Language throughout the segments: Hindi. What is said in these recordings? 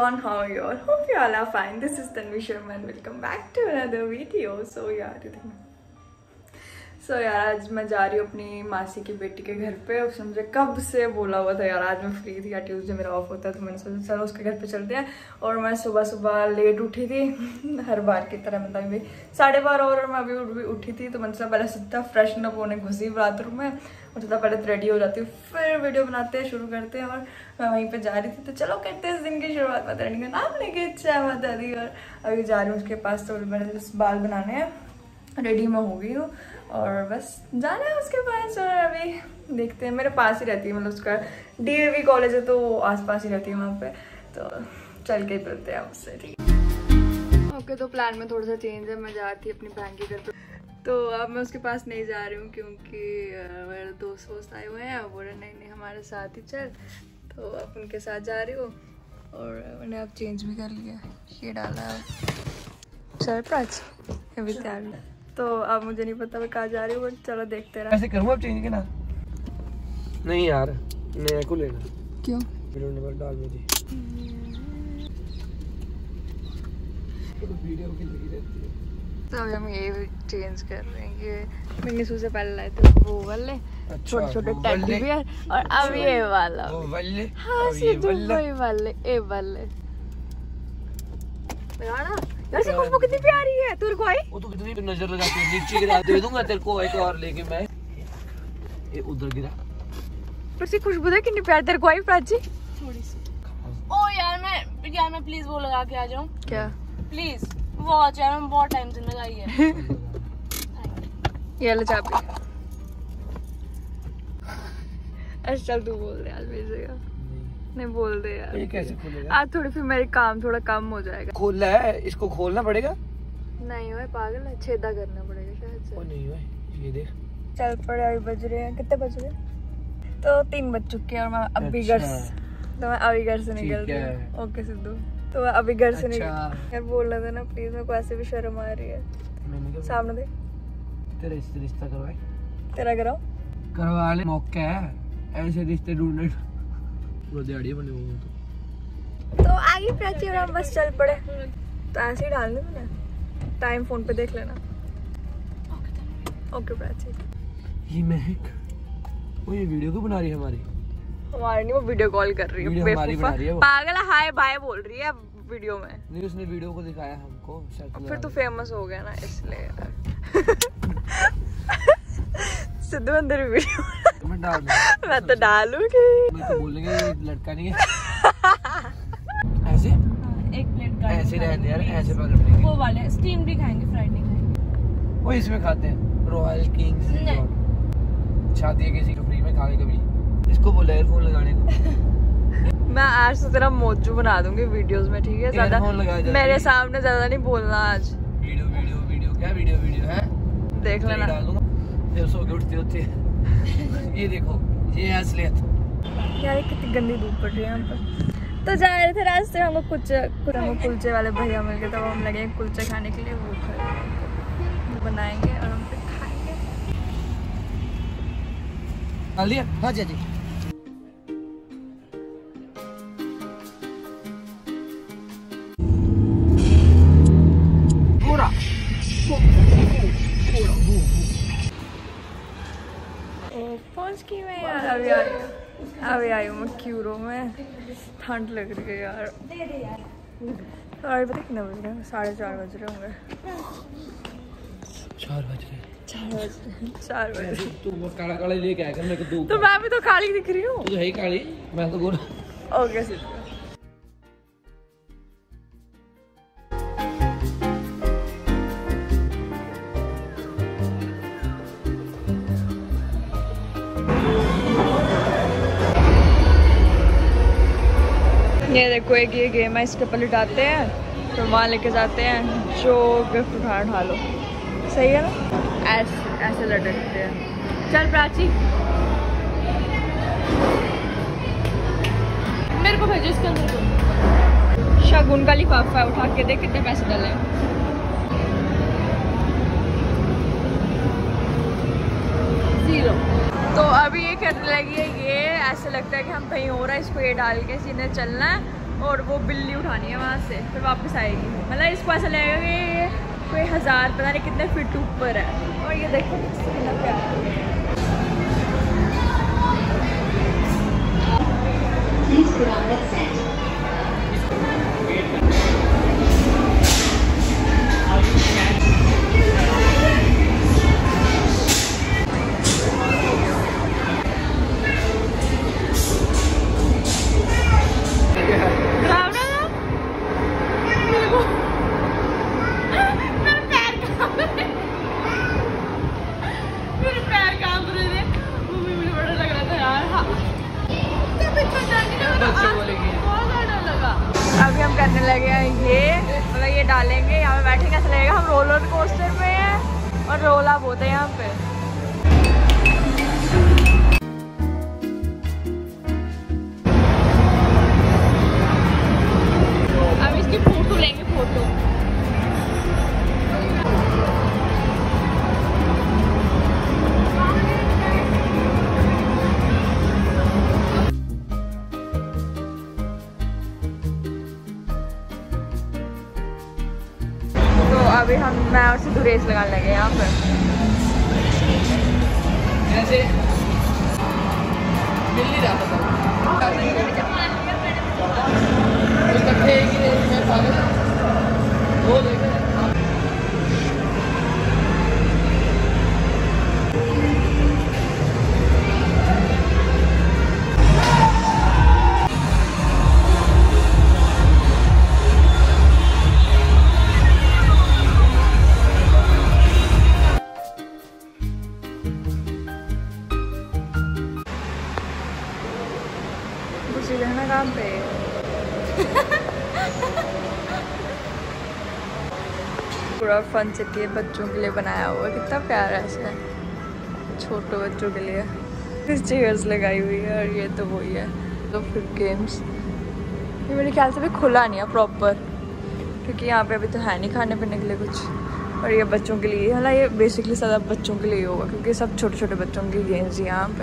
everyone, how are you all? Hope you all are fine. This is Tanvi Sharma and welcome back to another video. So यार आज मैं जा रही हूँ अपनी मासी की बेटी के घर पे। उसने मुझे कब से बोला हुआ था यार, आज मैं फ्री थी या ट्यूसडे मेरा ऑफ होता है, तो मैंने सोचा चलो उसके घर पे चलते हैं। और मैं सुबह सुबह लेट उठी थी हर बार की तरह, मतलब भाई 12:30 और मैं अभी उठी थी। तो मैंने सोचा पहले सीधा फ्रेशन अप होने घुसी बाथरूम में और सीधा पहले रेडी हो जाती हूँ, फिर वीडियो बनाते हैं, शुरू करते हैं। और मैं वहीं पे जा रही थी, तो चलो करते हैं इस दिन की शुरुआत। माता रानी का नाम लेके अच्छा माता दी। और अभी जा रही हूँ उसके पास, तो मैंने बस बाल बनाने हैं, रेडी मैं हो गई हूँ और बस जाना है उसके पास। और अभी देखते हैं, मेरे पास ही रहती है, मतलब उसका DAV कॉलेज है तो वो आसपास ही रहती है वहाँ पे, तो चल के ही मिलते हैं उससे। ठीक ओके, तो प्लान में थोड़ा सा चेंज है। मैं जाती अपनी बहन के घर पे, तो अब मैं उसके पास नहीं जा रही हूँ क्योंकि मेरे दोस्त आए हुए हैं, बोले नहीं हमारे साथ ही चल, तो अब उनके साथ जा रही हूँ। और मैंने अब चेंज भी कर लिया, ये डाला है सरप्राइज अभी तैयार। तो अब मुझे नहीं पता मैं कहाँ जा रही हूँ, बट चलो देखते रहे। ऐसे करूँ अब चेंज के ना? नहीं यार, नया को लेना। क्यों? नंबर डाल मुझे। वीडियो की लगी रहती है। तो अभी हम ये चेंज कर रहे हैं। ये मिनीसू से पहले लाए थे वो वाले छोटे छोटे टेडी बियर, और अब ये वाला वो वाले। हाँ सिद्धू वही वाले ए वाले। यार से खुशबू कितनी प्यारी है, तेरे को आई? वो तो कितनी नजर लगाती है, नीचे गिरा दे दूंगा तेरे को एक और लेके मैं। ये उधर गिरा, पर सी खुशबू देख कितनी प्यारी, तेरे को आई प्राची? थोड़ी सी। ओ यार मैं प्लीज वो लगा के आ जाऊं क्या? प्लीज वॉच यार, मैं बहुत टाइम से लगाई है। ये ले चाबी। ऐसे चल तू बोल दे आज मेरे से। नहीं बोल दे यार। ये कैसे खुलेगा? आज थोड़ी फिर मेरे काम थोड़ा कम हो जाएगा। खोलना है, इसको खोलना पड़ेगा। नहीं हुआ पागल है, छेदा करना पड़ेगा शायद से। वो नहीं हुआ, ये देख। चल पड़े, अभी बज रहे हैं, कितने बज रहे हैं? तो 3 बज चुके हैं और मैं अभी घर से निकल रही हूँ। ओके सिद्धू, तो मैं अभी घर से निकल। यार बोल रहा था ना प्लीज, मेरे को ऐसे भी शर्म आ रही है। सामने देख, तेरा रिश्ता करवाए। तेरा कराओ, करवा ले, मौका है ऐसे रिश्ते ढूंढने। वो दिहाड़ी बने हुए तो आगे प्राची और हम बस चल पड़े। तो ऐसे ही डालने दो ना, टाइम फोन पे देख लेना। ओके प्राची। ये महक, वो ये वीडियो क्यों बना रही है हमारी? हमारी नहीं, वो वीडियो कॉल कर रही है। पागल है, हाय बाय बोल रही है वीडियो में। नहीं, उसने वीडियो को दिखाया हमको। फिर तो फेमस हो गया ना इसलिए। सिद्धू अंदर वीडियो मैं डाल मैं तो डालूंगी। मैं तो बोलेंगे ये लड़का नहीं है। ऐसे एक प्लेट का ऐसे रहते यार, ऐसे पकड़ लेंगे। वो वाले स्टीम भी खाएंगे, फ्राइड नहीं खाएंगे। वो इसमें खाते हैं रॉयल किंग्स। शादी है किसी को फ्री में खाने कभी, इसको बोला एयरफोन लगाने को। मैं आज से तेरा मोजू बना दूंगी वीडियोस में, ठीक है? ज्यादा मेरे सामने ज्यादा नहीं बोलना आज। वीडियो क्या वीडियो है, देख लेना। डाल दूंगा फिर सो के उठते होते। ये देखो, ये असलियत। यार कितनी गंदी धूप पड़ रही है यहाँ पर। तो जा रहे थे रास्ते, हमको कुछ कुलचे वाले भैया मिल गए, तो हम लगे कुलचे खाने के लिए। वो बनाएंगे और हम फिर खाएंगे। डाल दिया? हाँ जी। पहुंच गई मैं यार, अभी आई हूँ मैं क्यूरो में। ठंड लग रही है यार। और पता कितने बज रहे हैं? 4:30 बज रहे होंगे। 4 बज रहे। तू वो काला लेके आया कर मेरे को। तो मैं भी तो काली दिख रही हूँ। तू है ही काली, मैं तो गोरा। ओके सिद्धू। ये देखो, एक ये गेम है, इसके पलट आते हैं तो वहाँ लेके जाते हैं, जो गिफ्ट उठा लो। सही है ना? ऐसे लटकते हैं। चल प्राची, मेरे को भेजो इसके अंदर। शगुन का लिफाफा उठा के देख कितने पैसे डाले। 0। तो अभी ये करने लगी है, ये ऐसे लगता है कि हम कहीं हो रहा है, इसको ये डाल के सीधे चलना है और वो बिल्ली उठानी है वहाँ से, फिर वापस आएगी। मतलब इसको ऐसा लगेगा कि ये कोई 1000 पता नहीं कितने फीट ऊपर है। और ये देखो कितना प्यारा है। अभी हम करने लगे हैं ये, मतलब ये डालेंगे, यहाँ पे बैठेंगे, ऐसा लगेगा हम रोलर कोस्टर में हैं और रोला बोलते हैं यहाँ पे। अब इसकी फोटो लेंगे, फोटो। अभी मैं और सिद्धू रेस लगाने लगे यहाँ पे। ऐसे मिल नहीं रहा था। इकट्ठे एक ही रेस में पागल वो देखे। रहना काम पे। पूरा फन सिटी है, बच्चों के लिए बनाया हुआ है, कितना प्यारा है ऐसे छोटे बच्चों के लिए। इस चेयर्स लगाई हुई है और ये तो वही है। तो फिर गेम्स ये मेरे ख्याल से भी खुला नहीं है प्रॉपर, क्योंकि यहाँ पे अभी तो है नहीं खाने पीने के लिए कुछ। और ये बच्चों के लिए, हालांकि ये बेसिकली ज़्यादा बच्चों के लिए होगा, क्योंकि सब छोटे छोटे बच्चों की गेम्स यहाँ पे।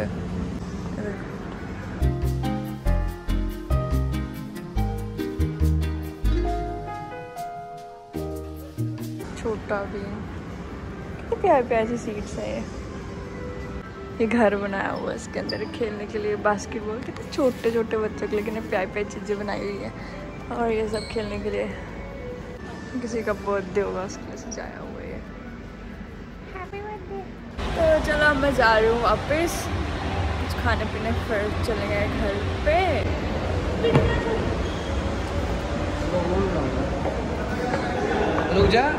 छोटा भी, कितनी प्यारी प्यारी सीट्स है। ये घर बनाया हुआ है, इसके अंदर खेलने के लिए बास्केटबॉल, कितने छोटे छोटे बच्चों के लिए कितने प्यारी प्यारी चीज़ें बनाई हुई है। और ये सब खेलने के लिए, किसी का बर्थडे होगा उसके लिए सजाया हुआ है। Happy birthday. तो चलो मैं जा रही हूँ वापस कुछ खाने पीने, फिर चले गए घर पे। रुक जा।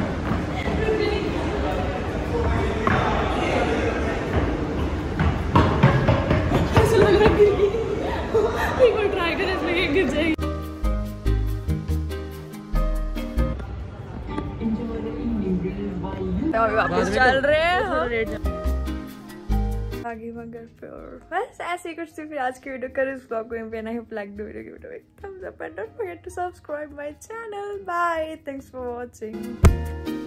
एक बार ट्राई करें, इसमें गिर जाएगी। वापस चल रहे हैं आगे घर पे। और बस ऐसे ही कुछ थी फिर आज की वीडियो कर। इस ब्लॉग को पे नहीं like the video, give it a thumbs up and don't forget to subscribe my channel. Bye, thanks for watching.